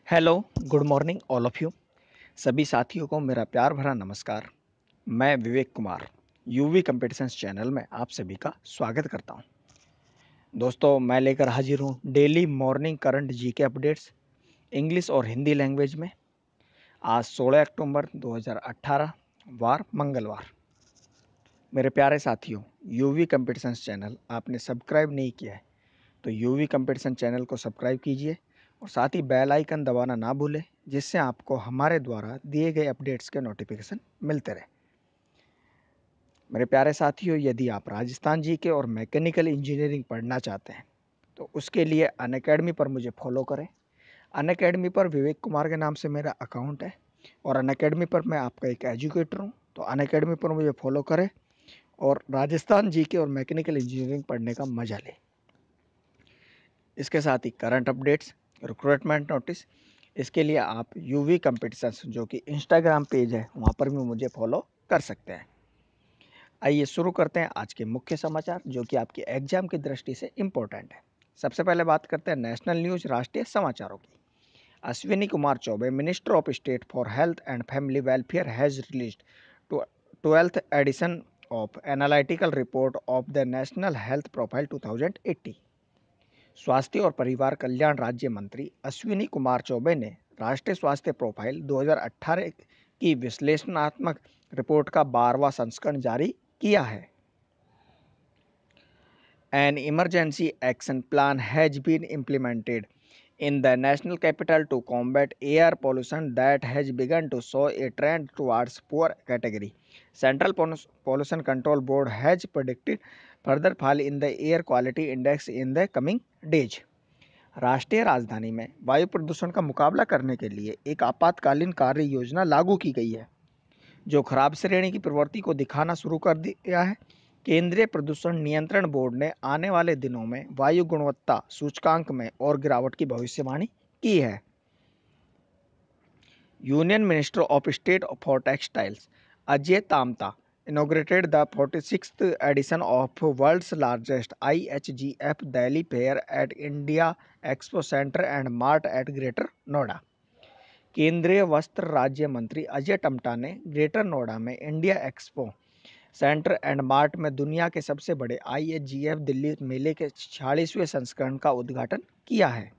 Hello, good morning all of you. सभी साथियों को मेरा प्यार भरा नमस्कार। मैं Vivek Kumar UV competitions channel में आप सभी का स्वागत करता हूं। दोस्तों, मैं लेकर हाजिर हूं daily morning current GK updates English और हिंदी लैंग्वेज में। आज 16 अक्टूबर 2018 वार मंगलवार। मेरे प्यारे साथियों, यूवी कंपटीशंस चैनल आपने सब्सक्राइब नहीं किया है तो यूवी कंपटीशन चैनल को सब्सक्राइब कीजिए और साथ ही बेल आइकन दबाना ना भूलें, जिससे आपको हमारे द्वारा दिए गए अपडेट्स के नोटिफिकेशन मिलते रहे। मेरे प्यारे साथियों, यदि आप राजस्थान जीके और मैकेनिकल इंजीनियरिंग पढ़ना चाहते हैं तो उसके लिए अनअकैडमी पर मुझे फॉलो करें। अनअकैडमी पर विवेक कुमार के नाम से मेरा अकाउंट है और अनअकैडमी पर मैं आपका एक एजुकेटर हूँ। तो अनअकैडमी पर मुझे फॉलो करें और राजस्थान जीके और मैकेनिकल इंजीनियरिंग पढ़ने का मजा लें। इसके साथ ही करंट अपडेट्स, रिक्रूटमेंट नोटिस, इसके लिए आप यूवी कंपटीशंस जो कि इंस्टाग्राम पेज है वहाँ पर भी मुझे फॉलो कर सकते हैं। आइए शुरू करते हैं आज के मुख्य समाचार जो कि आपके एग्जाम की दृष्टि से इम्पोर्टेंट है। सबसे पहले बात करते हैं नेशनल न्यूज राष्ट्रीय समाचारों की। Ashwini Kumar Choubey, minister of state for health and family welfare, has released 12th edition of analytical report of the national health profile 2080। स्वास्थ्य और परिवार कल्याण राज्य मंत्री अश्विनी कुमार चौबे ने राष्ट्रीय स्वास्थ्य प्रोफाइल 2018 की विश्लेषणात्मक रिपोर्ट का 12वां संस्करण जारी किया है। An emergency action plan has been implemented in the national capital to combat air pollution that has begun to show a trend towards poor category. Central Pollution Control Board has predicted further fall in the air quality index in the coming days. राष्ट्रीय राजधानी में वायु प्रदूषण का मुकाबला करने के लिए एक आपातकालीन कार्य योजना लागू की गई है जो खराब श्रेणी की प्रवृत्ति को दिखाना शुरू कर दिया है। केंद्रीय प्रदूषण नियंत्रण बोर्ड ने आने वाले दिनों में वायु गुणवत्ता सूचकांक में और गिरावट की भविष्यवाणी की है। Union minister of state for textiles Ajay Tamta inaugurated the 46th edition of world's largest IHGF Delhi Fair at India Expo Center and Mart at Greater Noida। केंद्रीय वस्त्र राज्य मंत्री अजय टमटा ने ग्रेटर नोएडा में India Expo Centre and Mart में दुनिया के सबसे बड़े IHGF दिल्ली मेले के 46वें संस्करण का उद्घाटन किया है।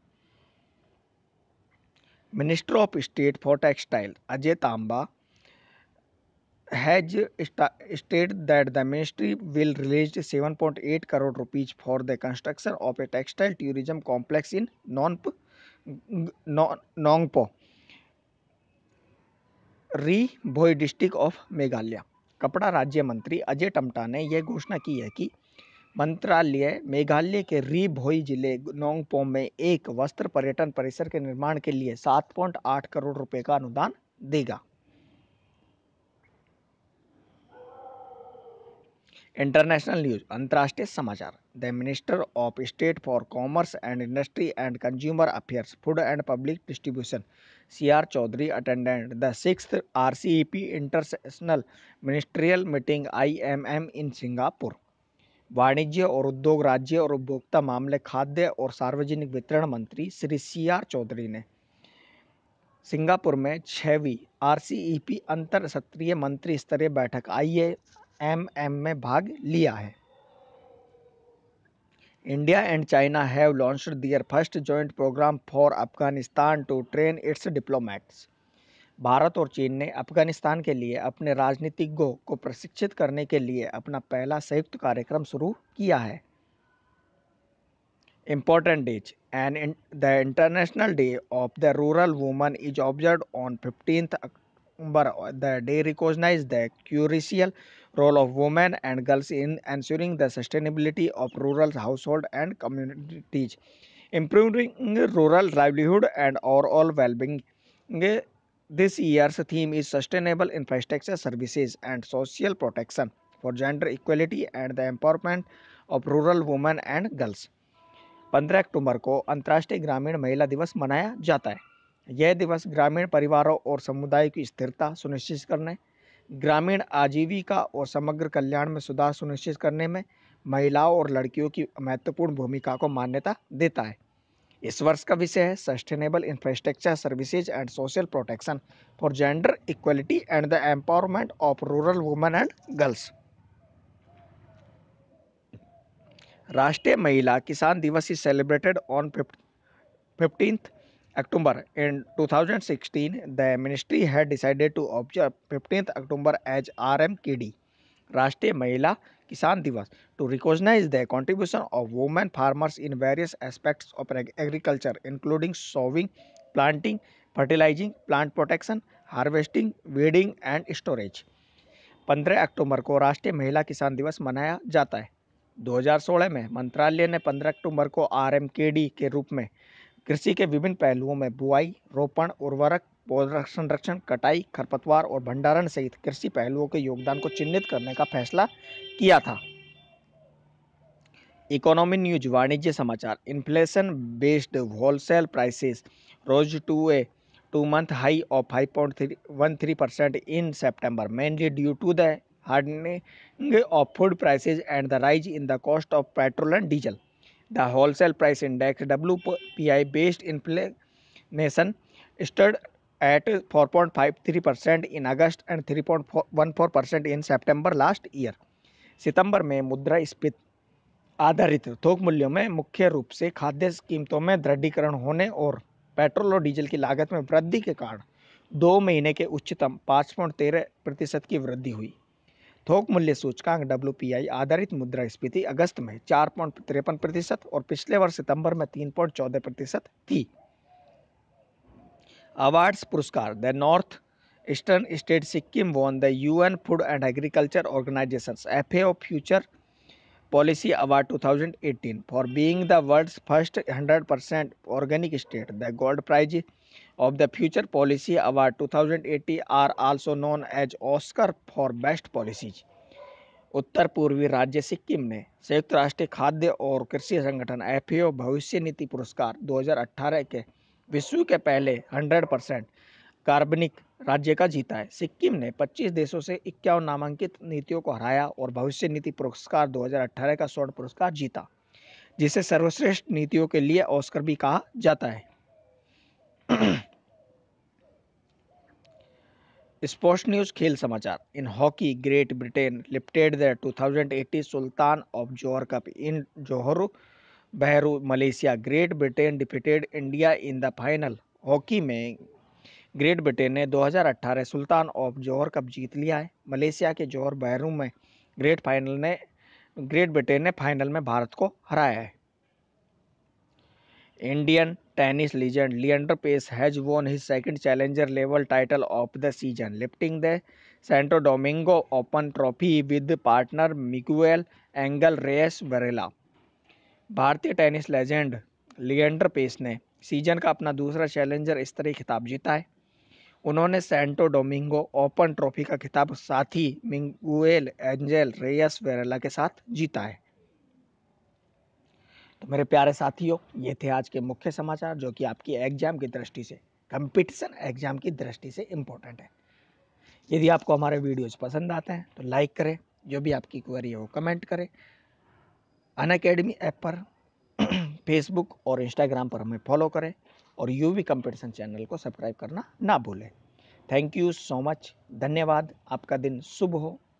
Minister of state for textile Ajay Tamta has stated that the ministry will release 7.8 crore rupees for the construction of a textile tourism complex in Nongpo, री भोई डिस्ट्रिक्ट ऑफ मेघालय। कपड़ा राज्य मंत्री अजय टमटा ने यह घोषणा की है कि मंत्रालय मेघालय के री भोई जिले नोंगपो में एक वस्त्र पर्यटन परिसर के निर्माण के लिए 7.8 करोड़ रुपए का अनुदान देगा। इंटरनेशनल न्यूज, अंतर्राष्ट्रीय समाचार। The minister of state for commerce and industry and consumer affairs, food and public distribution CR Chaudhary attended the 6th RCEP international ministerial meeting IMM in Singapore. वाणिज्य और उद्योग राज्य और उपभोक्ता मामले, खाद्य और सार्वजनिक वितरण मंत्री श्री CR चौधरी ने सिंगापुर में 6वीं RCEP अंतर सत्रीय मंत्री स्तरीय बैठक IMM में भाग लिया है। India and China have launched their first joint programme for Afghanistan to train its diplomats. Bharat और चीन ने अफगानिस्तान के लिए अपने राजनीतिज्ञों को प्रशिक्षित करने के लिए अपना पहला संयुक्त कार्यक्रम शुरू किया है। Important dates and the International Day of the Rural Woman is observed on 15th October. The day recognizes the crucial role of women and girls in ensuring the sustainability of rural households and communities, improving rural livelihood and overall well-being. This year's theme is sustainable infrastructure services and social protection for gender equality and the empowerment of rural women and girls। 15 अक्टूबर को अंतर्राष्ट्रीय ग्रामीण महिला दिवस मनाया जाता है। यह दिवस ग्रामीण परिवारों और समुदाय की स्थिरता सुनिश्चित करने, ग्रामीण आजीविका और समग्र कल्याण में सुधार सुनिश्चित करने में महिलाओं और लड़कियों की महत्वपूर्ण भूमिका को मान्यता देता है। इस वर्ष का विषय है sustainable infrastructure services and social protection for gender equality and the empowerment of rural women and girls. राष्ट्रीय महिला किसान दिवस is celebrated on 15th October. In 2016, the ministry had decided to observe 15th October as RMKD, राष्ट्रीय महिला किसान दिवस, to recognize the contribution of women farmers in various aspects of agriculture, including sowing, planting, fertilizing, plant protection, harvesting, weeding and storage। 15 अक्टूबर को राष्ट्रीय महिला किसान दिवस मनाया जाता है। 2016 में मंत्रालय ने 15 अक्टूबर को आरएमकेडी के रूप में कृषि के विभिन्न पहलुओं में बुआई, रोपण, उर्वरक, पौधा संरक्षण, कटाई, खरपतवार और भंडारण सहित कृषि पहलुओं के योगदान को चिन्हित करने का फैसला किया था। इकोनॉमी न्यूज वाणिज्य समाचार। Inflation based wholesale prices rose to a 2-month high of 5.13% in September, mainly due to the hardening of food prices and the rise in the cost of petrol and diesel. The wholesale price index WPI based inflation stood at 4.53% in August and 3.14% in September last year. सितंबर में मुद्रास्फीति आधारित थोक मूल्यों में मुख्य रूप से खाद्य कीमतों में दृढ़ीकरण होने और पेट्रोल और डीजल की लागत में वृद्धि के कारण 2 महीने के उच्चतम 5.13% की वृद्धि हुई। थोक मूल्य सूचकांक WPI आधारित मुद्रास्फीति अगस्त में 4.53% और पिछले वर्ष सितंबर में 3.14% थी। अवार्ड्स पुरस्कार। The north eastern state Sikkim won the UN food and agriculture organisations FAO future Policy Award 2018 for being the world's first 100% organic state. The gold prize of the Future Policy Award 2018 are also known as Oscar for Best Policies. उत्तर पूर्वी राज्य सिक्किम ने संयुक्त राष्ट्र खाद्य और कृषि संगठन FAO भविष्य नीति पुरस्कार 2018 के विश्व के पहले 100% कार्बनिक राज्य का जीता है। सिक्किम ने 25 देशों से 51 नामांकित नीतियों को हराया और भविष्य नीति पुरस्कार 2018 का स्वर्ण पुरस्कार जीता, जिसे सर्वश्रेष्ठ नीतियों के लिए ऑस्कर भी कहा जाता है। स्पोर्ट्स न्यूज खेल समाचार। In hockey, Great Britain lifted the 2018 Sultan of Johor cup in Johor Bahru, Malaysia. Great Britain defeated India in the final. Hockey में ग्रेट ब्रिटेन ने 2018 सुल्तान ऑफ जोहर कप जीत लिया है। मलेशिया के जोहर बहरू में Great Britain ने final में भारत को हराया है। Indian tennis legend Leander Paes has won his second challenger level title of the season, lifting the Santo Domingo Open trophy with partner Miguel Angel Reyes Varela. भारतीय टेनिस लेजेंड लिएंडर पेस ने सीजन का अपना दूसरा चैलेंजर स्तरीय खिताब जीता है। उन्होंने सैंटो डोमिंगो ओपन ट्रॉफी का खिताब साथी मिगुएल एंजेल रेयस वेरेला के साथ जीता है। तो मेरे प्यारे साथियों, ये थे आज के मुख्य समाचार जो कि आपकी एग्जाम की दृष्टि से, कंपटीशन एग्जाम की दृष्टि से इम्पोर्टेंट है। यदि आपको हमारे वीडियोज पसंद आते हैं तो लाइक करें, जो भी आपकी क्वेरी है वो कमेंट करें। अनअकैडमी ऐप पर फेसबुक और इंस्टाग्राम पर हमें फॉलो करें और यूवी कंपटीशन चैनल को सब्सक्राइब करना ना भूलें। Thank you so much. धन्यवाद। आपका दिन शुभ हो।